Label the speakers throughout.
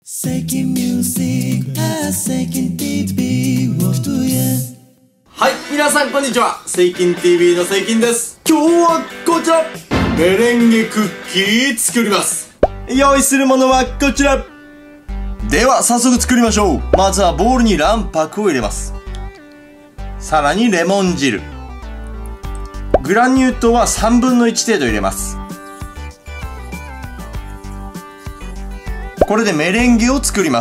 Speaker 1: Seeking music, Seeking TV をとや。
Speaker 2: はい、皆さんこんにちは。セイキン TV のセイキンです。今日はこちら、メレンゲクッキー作ります。用意するものはこちら。では早速作りましょう。まずはボウルに卵白を入れます。さらにレモン汁、グラニュー糖は3分の1程度入れます。これでメレンゲを作ります。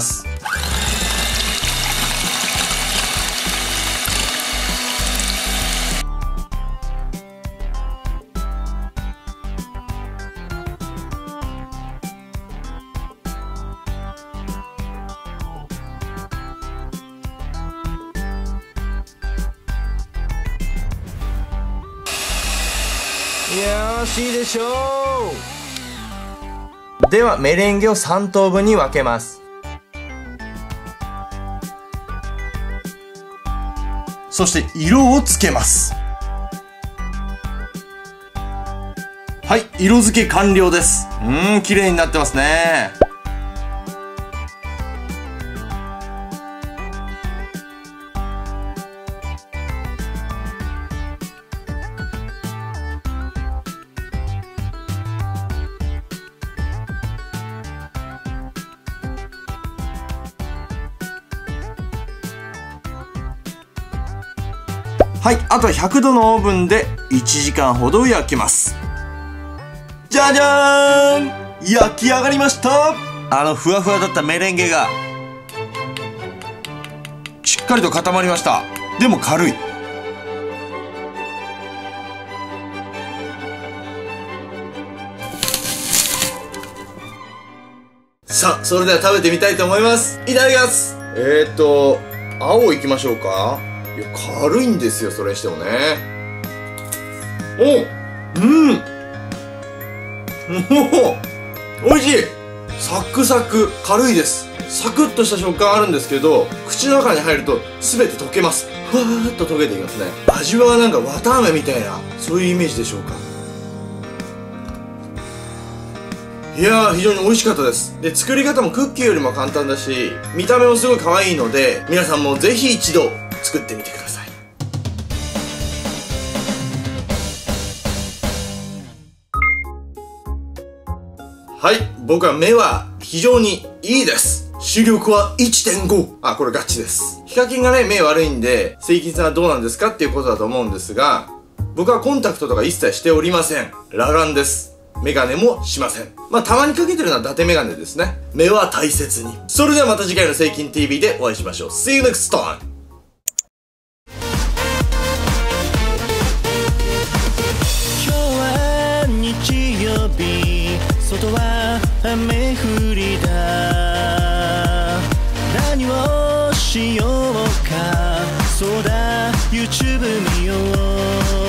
Speaker 2: よし、いいでしょう。ではメレンゲを3等分に分けます。そして色をつけます。はい、色付け完了です。綺麗になってますね。はい、あとは100度のオーブンで1時間ほど焼きます。じゃじゃーん、焼き上がりました。ふわふわだったメレンゲがしっかりと固まりました。でも軽い。さあ、それでは食べてみたいと思います。いただきます。青いきましょうか。いや、軽いんですよ、それにしてもね。おいしい。サクサク、軽いです。サクッとした食感あるんですけど、口の中に入ると全て溶けます。ふわーっと溶けていきますね。味はなんか綿あめみたいな、そういうイメージでしょうか。いやー、非常に美味しかったです。で、作り方もクッキーよりも簡単だし、見た目もすごい可愛いので、皆さんもぜひ一度作ってみてください。はい、僕は目は非常にいいです。視力は 1.5。これガチです。ヒカキンがね、目悪いんで、セイキンさんはどうなんですかっていうことだと思うんですが、僕はコンタクトとか一切しておりません。裸眼です。メガネもしません。たまにかけてるのは伊達メガネですね。目は大切に。それではまた次回のセイキン TV でお会いしましょう。See you next time!
Speaker 1: 日外は雨降りだ。何をしようか。そうだ YouTube 見よう。